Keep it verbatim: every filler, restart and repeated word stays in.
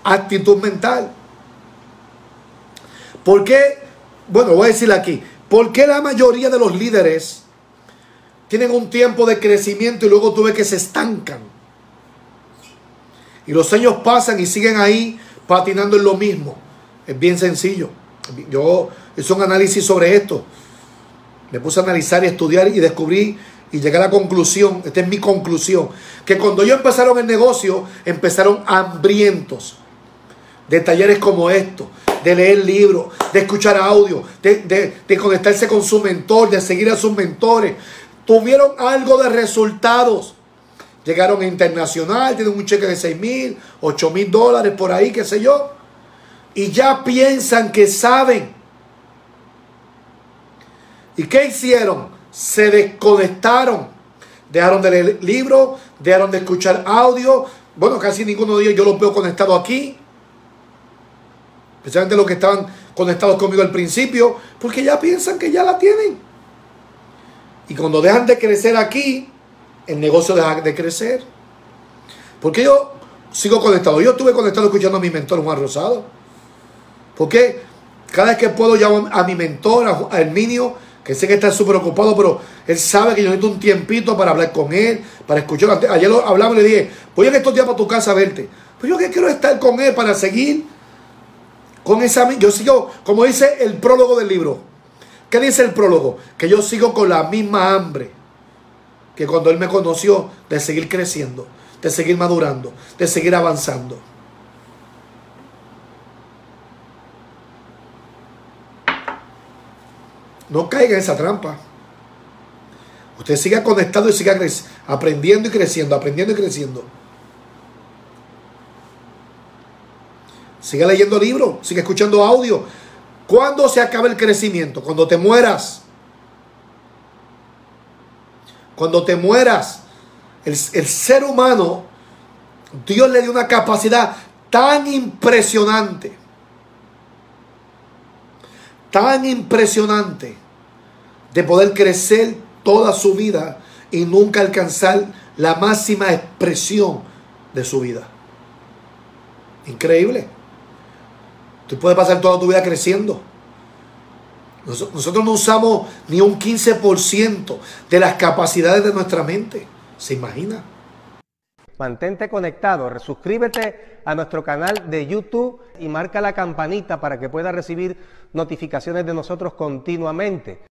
actitud mental. ¿Por qué? Bueno, voy a decir aquí. ¿Por qué la mayoría de los líderes tienen un tiempo de crecimiento y luego tú ves que se estancan? Y los años pasan y siguen ahí patinando en lo mismo. Es bien sencillo. Yo hice un análisis sobre esto. Me puse a analizar y estudiar y descubrí y llegué a la conclusión, esta es mi conclusión, que cuando ellos empezaron el negocio, empezaron hambrientos de talleres como estos, de leer libros, de escuchar audio, de, de, de conectarse con su mentor, de seguir a sus mentores. Tuvieron algo de resultados. Llegaron a internacional, tienen un cheque de seis mil, ocho mil dólares por ahí, qué sé yo. Y ya piensan que saben. ¿Y qué hicieron? Se desconectaron. Dejaron de leer libros, dejaron de escuchar audio. Bueno, casi ninguno de ellos yo los veo conectados aquí. Especialmente los que estaban conectados conmigo al principio, porque ya piensan que ya la tienen. Y cuando dejan de crecer aquí, el negocio deja de crecer. Porque yo sigo conectado. Yo estuve conectado escuchando a mi mentor Juan Rosado. Porque cada vez que puedo llamo a mi mentor, a Herminio, que sé que está súper ocupado, pero él sabe que yo necesito un tiempito para hablar con él, para escuchar. Ayer lo hablamos y le dije, voy en estos días para tu casa a verte. Pues yo que quiero estar con él para seguir con esa... Yo sigo, como dice el prólogo del libro. ¿Qué dice el prólogo? Que yo sigo con la misma hambre que cuando él me conoció, de seguir creciendo, de seguir madurando, de seguir avanzando. No caiga en esa trampa. Usted siga conectado y siga aprendiendo y creciendo, aprendiendo y creciendo. Siga leyendo libros, siga escuchando audio. ¿Cuándo se acaba el crecimiento? Cuando te mueras. Cuando te mueras. El, el ser humano, Dios le dio una capacidad tan impresionante. Tan impresionante de poder crecer toda su vida y nunca alcanzar la máxima expresión de su vida. Increíble. Tú puedes pasar toda tu vida creciendo. Nosotros no usamos ni un quince por ciento de las capacidades de nuestra mente. ¿Se imagina? Mantente conectado, suscríbete a nuestro canal de YouTube y marca la campanita para que puedas recibir notificaciones de nosotros continuamente.